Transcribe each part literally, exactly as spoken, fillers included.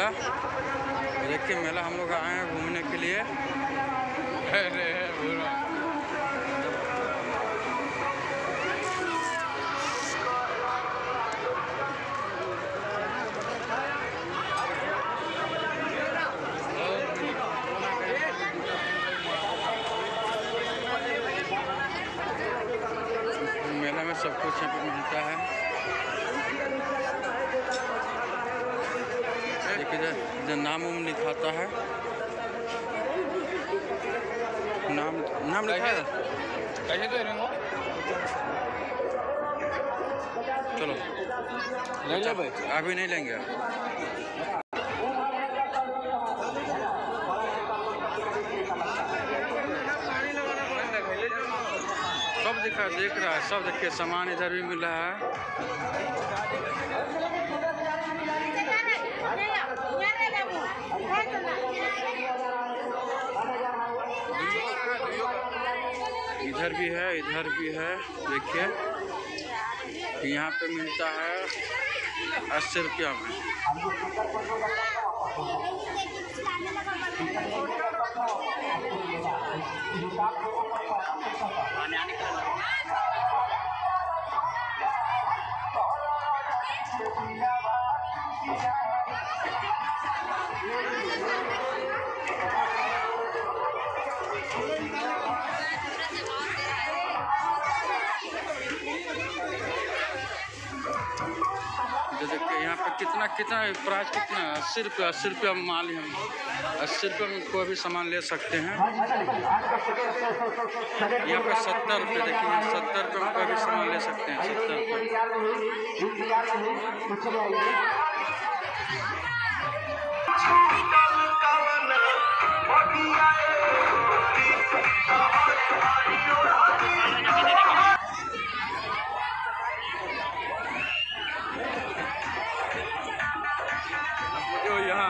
मेला। देखिए मेला हम लोग आए हैं घूमने के लिए। अरे मेला में सब कुछ यहाँ पे मिलता है। देखिए नाम उम लिखाता है, नाम नाम लिखा है। कैसे दे रहे हो? चलो ले लो भाई, अभी नहीं लेंगे। सब दिखा देख रहा है, सब देखिए सामान इधर भी मिल रहा है। इधर भी है, इधर भी है। देखिए यहाँ पे मिलता है अस्सी रुपया में। जो देखिए यहाँ पे कितना कितना प्राइस कितना है, अस्सी रुपया अस्सी रुपया माल ही हम अस्सी रुपये में कोई भी सामान ले सकते हैं। यहाँ पे सत्तर रुपये देखिए, सत्तर रुपये में कोई भी सामान ले सकते हैं। सत्तर रुपये जो यहाँ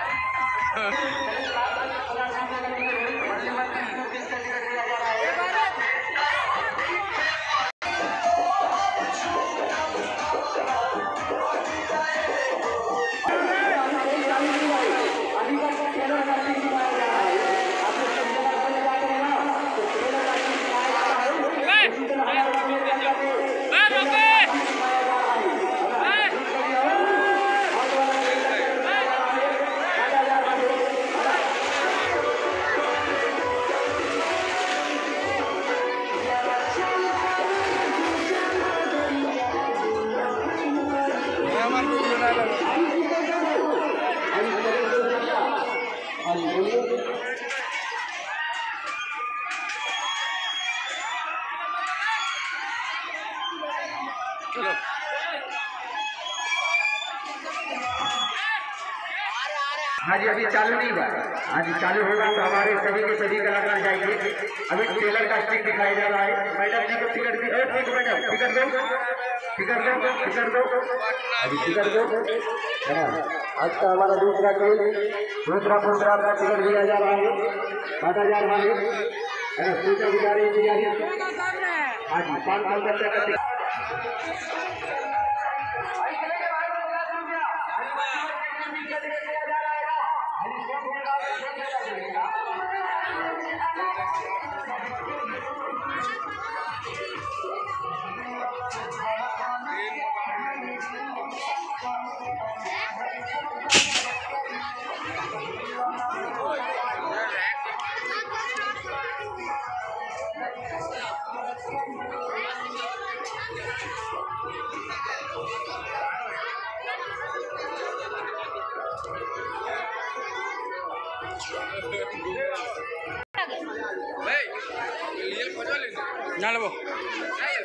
चलो हाँ जी अभी चालू नहीं हुआ। हाँ जी चालू होगा तो हमारे सभी के सभी कलाकार जाएंगे। अभी ट्रेलर का स्टिक दिखाया जा रहा है। मैडम जी को टिकट दी, मैडम टिकट दो, टिकट दो, टिकट दो, अभी टिकट दो। आज का हमारा दूसरा खेल दूसरा प्रोग्राम का टिकट दिया जा रहा है पाँच हजार वाले। सूचना गुजारी गुजारी हाँ जी पाँच साल बच्चा का ना लो